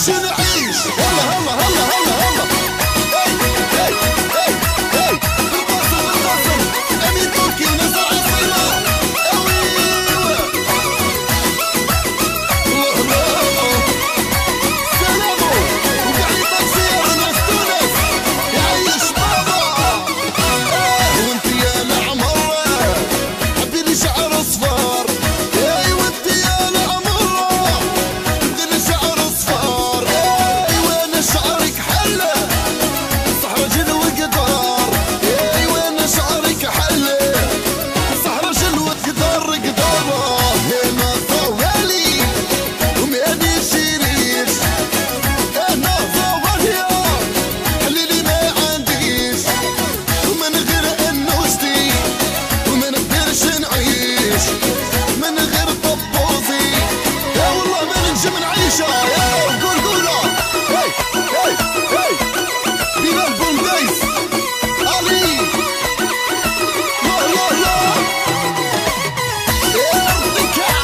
نعيش. هلا هلا هلا هلا هلا. هي هي هي هي بالقاسم بالقاسم امين تركي ونزار عصيرة. ايوا الله سلامو وكاع لي طاكسيات ناس تونس يعيش بابا. وانت يا العمرة حبي لي شعر اصفر. ايوا انت يا العمرة حبي لي شعر اصفر. ايوا انا شعرك حلة صح رجل وقدار. ايوا انا شعرك حلة صح رجل وقدار قداره. هنا طوالي وماني شريش. انا ضواليا حليلي ما عنديش ومن غير انوستي وما نقدرش نعيش من غير طبوزي. يا والله ما ننجم نعيشها. يا قول قولها. هي هي هي بلال بونديس علي لا لا لا يا ارضك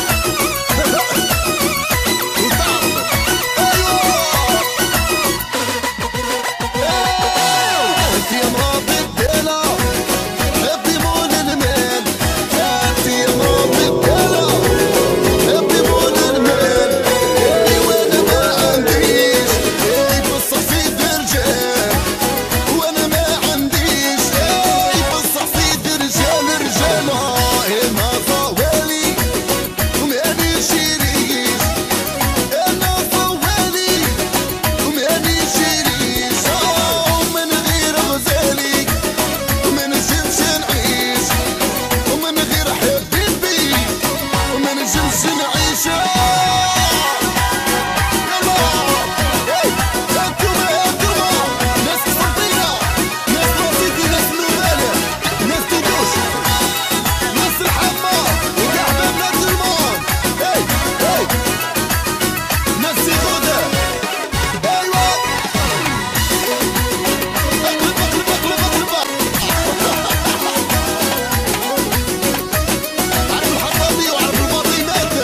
انت يا مراد الديلة حبي مول المال. انت يا مراد الديلة حبي مول المال. ايوا انا ما عنديش يفصح سيد رجال وانا ما عنديش يفصح سيد رجال رجالها. هنا طوالي وماني شريش. انا طوالي وماني شريش. ومن غير غزالي وما نجمش نعيش ومن غير حبيبي وما نجمش نعيش. يلا هي انتوما انتوما ناس قسنطينة ناس رصيدي ناس نوبالة ناس تدوش ناس الحمى وكاع بنات المون. هي هي ناس سيغودة. ايوا اقلب اقلب اقلب اقلب. عرف الحطابي وعرف الباطيمات.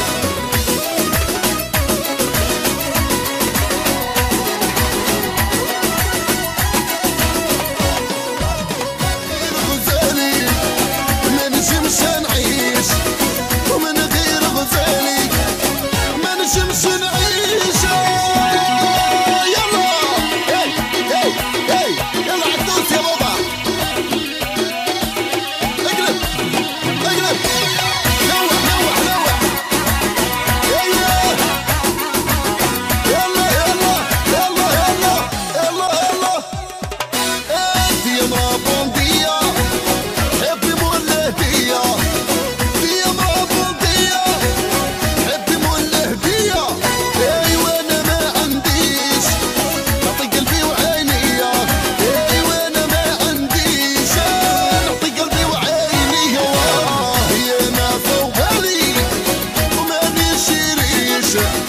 غير غزالي ما نجمش نعيش ومن غير غزالي ما نجمش نعيش. يلا هي هي هي يلا عدوس يا بابا. اقلب اقلب لوح لوح لوح. يلا يلا يلا يلا يلا يلا يلا. انت يا مرا بوندية حبي مول الهدية. يا مرا بوندية حبي مول الهدية. ايوا انا ما عنديش نعطي قلبي وعينيا. ايوا انا ما عنديش نعطي قلبي وعينيا. يا انا طوالي وماني شريش.